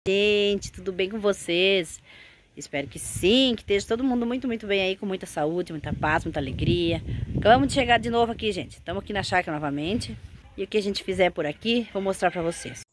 Gente, tudo bem com vocês? Espero que sim, que esteja todo mundo muito bem aí, com muita saúde, muita paz, muita alegria. Acabamos de chegar de novo aqui, gente. Estamos aqui na chácara novamente. E o que a gente fizer por aqui, vou mostrar pra vocês.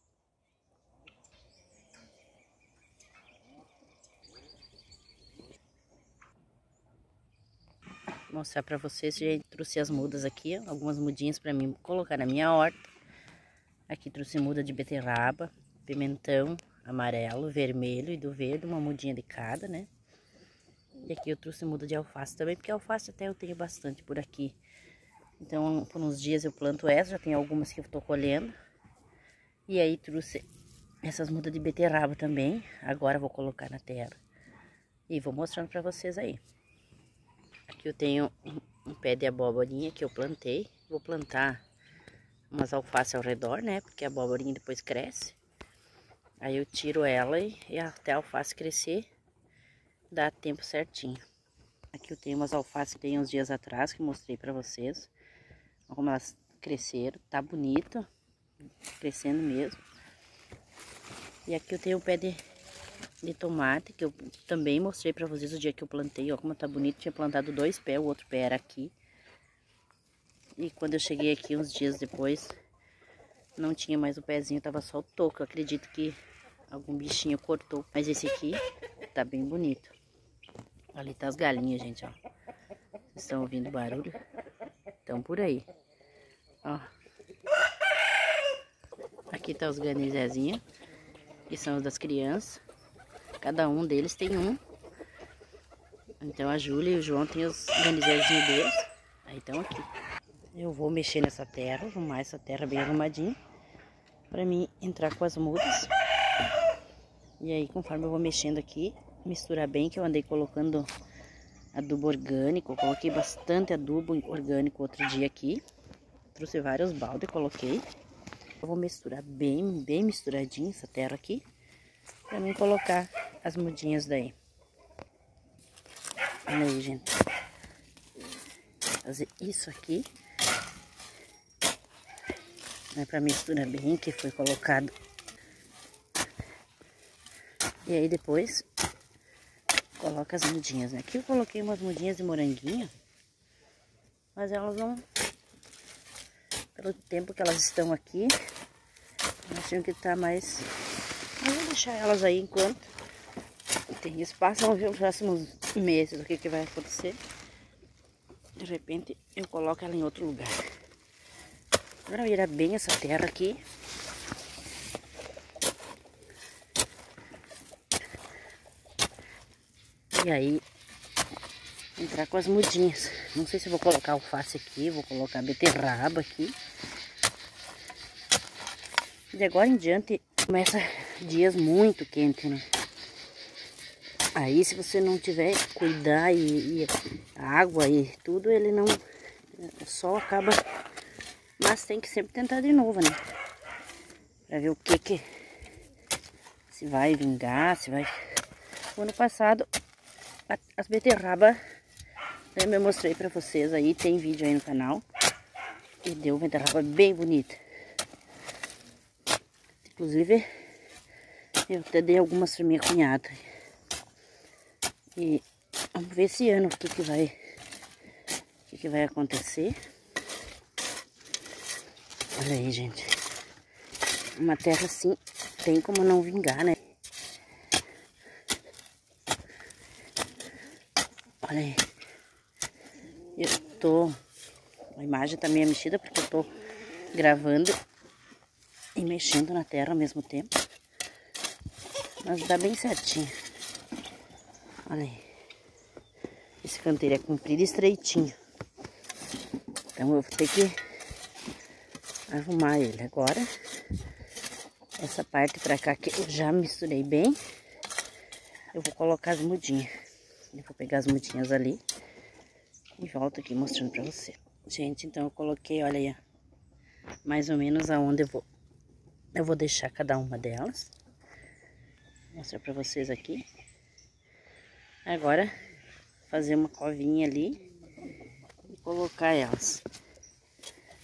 Vou mostrar pra vocês, gente, trouxe as mudas aqui, ó, algumas mudinhas pra mim colocar na minha horta. Aqui trouxe muda de beterraba, pimentão amarelo, vermelho e do verde, uma mudinha de cada, né? E aqui eu trouxe muda de alface também, porque alface até eu tenho bastante por aqui. Então, por uns dias eu planto essa, já tem algumas que eu tô colhendo. E aí trouxe essas mudas de beterraba também. Agora eu vou colocar na terra. E vou mostrando pra vocês aí. Aqui eu tenho um pé de aboborinha que eu plantei. Vou plantar umas alfaces ao redor, né? Porque a aboborinha depois cresce. Aí eu tiro ela e até a alface crescer, dá tempo certinho. Aqui eu tenho umas alfaces que tem uns dias atrás, que eu mostrei pra vocês. Como elas cresceram, tá bonito, crescendo mesmo. E aqui eu tenho um pé de tomate, que eu também mostrei pra vocês o dia que eu plantei. Ó como tá bonito, tinha plantado 2 pés, o outro pé era aqui. E quando eu cheguei aqui uns dias depois, não tinha mais o pezinho, tava só o toco. Eu acredito que algum bichinho cortou. Mas esse aqui tá bem bonito. Ali tá as galinhas, gente, ó. Vocês estão ouvindo barulho? Estão por aí. Ó. Aqui tá os ganizezinhos, que são os das crianças. Cada um deles tem um. Então a Júlia e o João tem os ganizezinhos deles. Aí estão aqui. Eu vou mexer nessa terra, arrumar essa terra bem arrumadinha, pra mim entrar com as mudas. E aí, conforme eu vou mexendo aqui, misturar bem, que eu andei colocando adubo orgânico. Eu coloquei bastante adubo orgânico outro dia aqui. Trouxe vários baldes e coloquei. Eu vou misturar bem misturadinho essa terra aqui, pra mim colocar as mudinhas daí. Olha aí, gente. Fazer isso aqui, né, pra misturar bem, que foi colocado. E aí depois coloca as mudinhas, né? Aqui eu coloquei umas mudinhas de moranguinho, mas elas não, pelo tempo que elas estão aqui, elas tinham que estar mais. Eu vou deixar elas aí enquanto tem espaço. Vamos ver nos próximos meses o que vai acontecer. De repente eu coloco ela em outro lugar. Agora virar bem essa terra aqui. E aí entrar com as mudinhas. Não sei se eu vou colocar alface aqui, vou colocar beterraba aqui. De agora em diante começa dias muito quentes, né? Aí se você não tiver cuidar e água e tudo, ele não só acaba. Mas tem que sempre tentar de novo, né? Pra ver o que se vai vingar, se vai. O ano passado as beterrabas, né, eu mostrei pra vocês aí, tem vídeo aí no canal. E deu uma beterraba bem bonita. Inclusive, eu até dei algumas pra minha cunhada. E vamos ver esse ano o que vai acontecer. Olha aí, gente. Uma terra assim, tem como não vingar, né? Olha aí. A imagem tá meio mexida porque eu tô gravando e mexendo na terra ao mesmo tempo. Mas dá bem certinho. Olha aí. Esse canteiro é comprido e estreitinho. Então eu vou ter que arrumar ele agora. Essa parte pra cá que eu já misturei bem. Eu vou colocar as mudinhas. Eu vou pegar as mudinhas ali e volto aqui mostrando pra você. Gente, então eu coloquei, olha aí, mais ou menos aonde eu vou deixar cada uma delas. Vou mostrar pra vocês aqui. Agora, fazer uma covinha ali e colocar elas.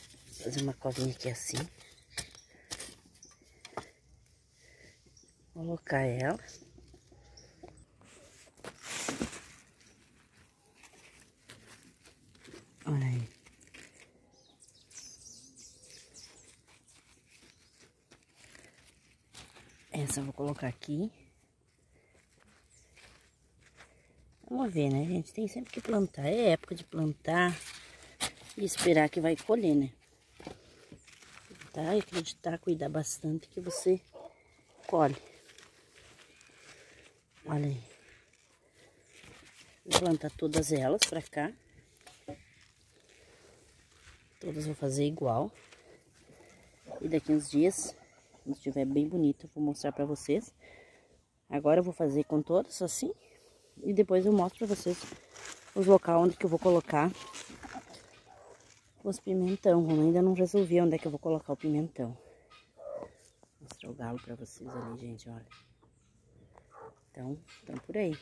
Fazer uma covinha aqui assim. colocar ela. Olha aí. Essa eu vou colocar aqui. Vamos ver, né, gente? Tem sempre que plantar. É época de plantar e esperar que vai colher, né? Tá? E acreditar, cuidar bastante que você colhe. Olha aí. Vou plantar todas elas pra cá. Todas vou fazer igual. E daqui uns dias, quando estiver bem bonito, eu vou mostrar pra vocês. Agora eu vou fazer com todas assim. E depois eu mostro pra vocês os locais onde que eu vou colocar os pimentão. Eu ainda não resolvi onde é que eu vou colocar o pimentão. Vou mostrar o galo pra vocês ali, gente, olha. Então por aí.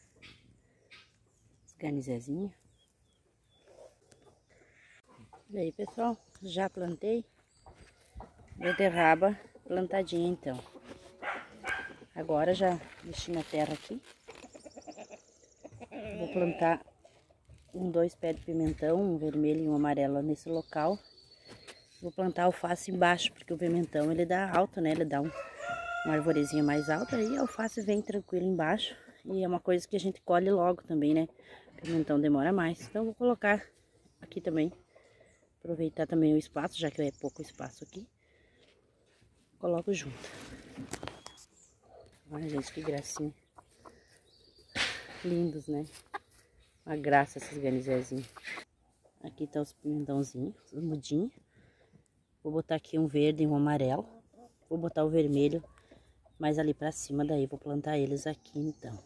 Os garnizezinhos. E aí, pessoal, já plantei. Beterraba plantadinha, então. Agora já mexi na terra aqui. Vou plantar dois pés de pimentão, um vermelho e um amarelo nesse local. Vou plantar alface embaixo, porque o pimentão ele dá alto, né? Ele dá uma arvorezinha mais alta e a alface vem tranquilo embaixo. E é uma coisa que a gente colhe logo também, né? O pimentão demora mais. Então vou colocar aqui também. Aproveitar também o espaço, já que é pouco espaço aqui. Coloco junto. Olha, gente, que gracinha. Lindos, né? Uma graça esses ganizezinhos. Aqui tá os pimentãozinhos, os mudinhos. Vou botar aqui um verde e um amarelo. Vou botar o vermelho mais ali pra cima, daí vou plantar eles aqui, então.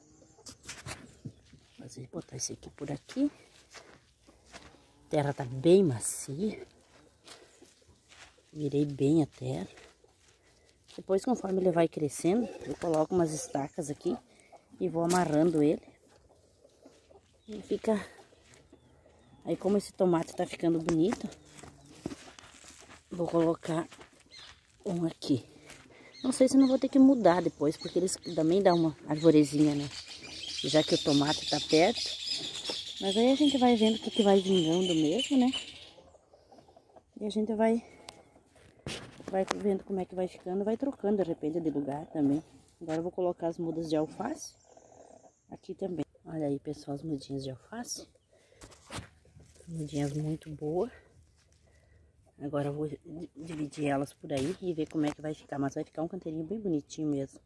Vou botar esse aqui por aqui. A terra tá bem macia. Virei bem a terra. Depois, conforme ele vai crescendo, eu coloco umas estacas aqui e vou amarrando ele. E fica... Aí, como esse tomate tá ficando bonito, vou colocar um aqui. Não sei se não vou ter que mudar depois, porque eles também dão uma arvorezinha, né? Já que o tomate tá perto. Mas aí a gente vai vendo o que vai vingando mesmo, né? E a gente vai vendo como é que vai ficando, vai trocando de repente de lugar também. Agora eu vou colocar as mudas de alface aqui também. Olha aí, pessoal, as mudinhas de alface. Mudinhas muito boas. Agora eu vou dividir elas por aí e ver como é que vai ficar. Mas vai ficar um canteirinho bem bonitinho mesmo.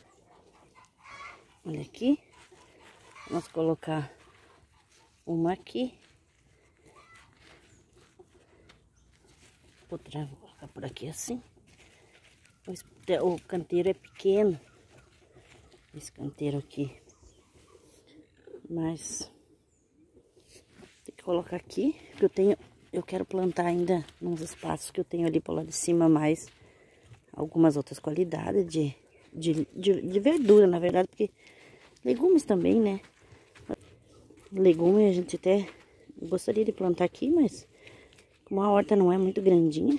Olha aqui. Vamos colocar uma aqui. Outra vou colocar por aqui assim. O canteiro é pequeno. Esse canteiro aqui. Mas tem que colocar aqui, porque eu quero plantar ainda nos espaços que eu tenho ali por lá de cima mais algumas outras qualidades de verdura, na verdade, porque legumes também, né? Legume a gente até gostaria de plantar aqui, mas como a horta não é muito grandinha,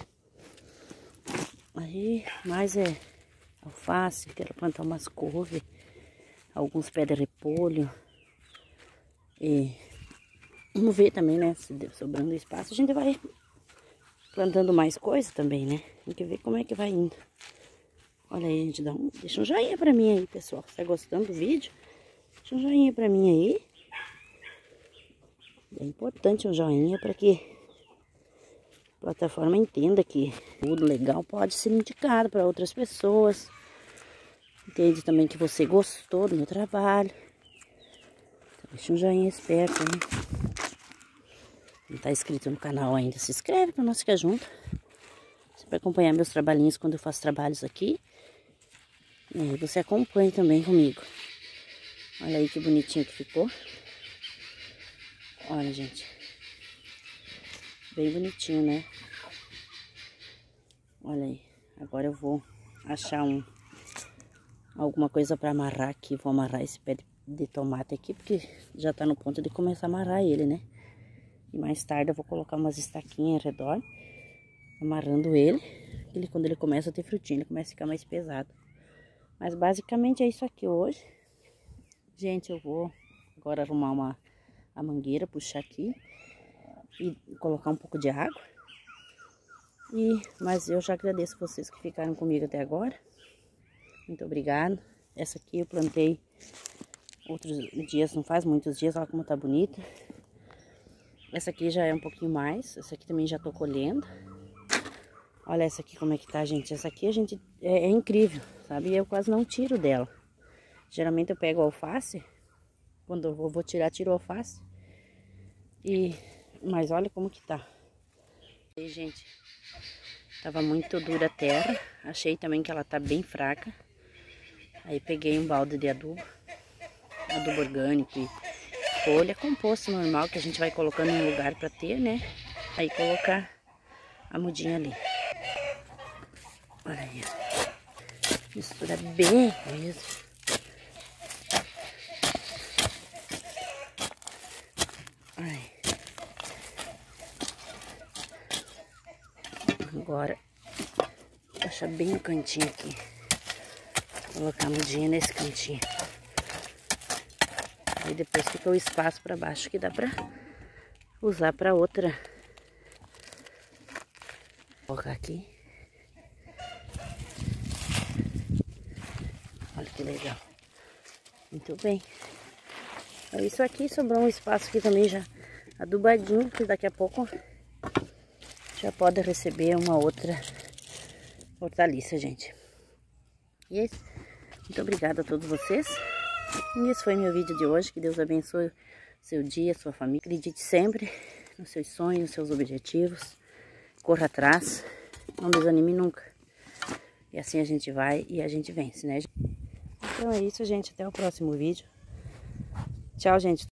aí mais é alface, quero plantar umas couve, alguns pés de repolho. E vamos ver também, né? Se sobrando espaço, a gente vai plantando mais coisa também, né? Tem que ver como é que vai indo. Olha aí, gente, deixa um joinha pra mim aí, pessoal. Se tá gostando do vídeo, deixa um joinha pra mim aí. É importante um joinha para que a plataforma entenda que tudo legal pode ser indicado para outras pessoas. Entende também que você gostou do meu trabalho. Deixa um joinha esperto, né? Não tá inscrito no canal ainda, se inscreve para nós ficar junto. Você vai acompanhar meus trabalhinhos quando eu faço trabalhos aqui. E aí você acompanha também comigo. Olha aí que bonitinho que ficou. Olha, gente. Bem bonitinho, né? Olha aí. Agora eu vou achar alguma coisa para amarrar aqui. Vou amarrar esse pé de tomate aqui, porque já tá no ponto de começar a amarrar ele, né? E mais tarde eu vou colocar umas estaquinhas ao redor, amarrando ele. Quando ele começa a ter frutinha, ele começa a ficar mais pesado. Mas basicamente é isso aqui hoje. Gente, eu vou agora arrumar a mangueira, puxar aqui e colocar um pouco de água. Mas eu já agradeço vocês que ficaram comigo até agora. Muito obrigada. Essa aqui eu plantei outros dias, não faz muitos dias, olha como tá bonita. Essa aqui já é um pouquinho mais, essa aqui também já tô colhendo. Olha essa aqui como é que tá, gente. Essa aqui a gente é incrível, sabe? Eu quase não tiro dela. Geralmente eu pego alface, quando eu vou tirar, tiro alface. Mas olha como que tá. Aí, gente, tava muito dura a terra. Achei também que ela tá bem fraca. Aí peguei um balde de adubo orgânico e folha, composto normal que a gente vai colocando em um lugar pra ter, né? Aí colocar a mudinha ali. Olha aí, mistura bem mesmo. Ai. Agora, deixa bem no cantinho aqui. Colocar a mudinha nesse cantinho. Aí depois fica o espaço para baixo que dá pra usar para outra. Vou colocar aqui. Olha que legal. Muito bem. É isso aqui, sobrou um espaço aqui também já adubadinho, que daqui a pouco já pode receber uma outra hortaliça, gente. E é isso. Muito obrigada a todos vocês. E esse foi meu vídeo de hoje. Que Deus abençoe seu dia, sua família. Acredite sempre nos seus sonhos, nos seus objetivos. Corra atrás. Não desanime nunca. E assim a gente vai e a gente vence, né? Então é isso, gente. Até o próximo vídeo. Tchau, gente.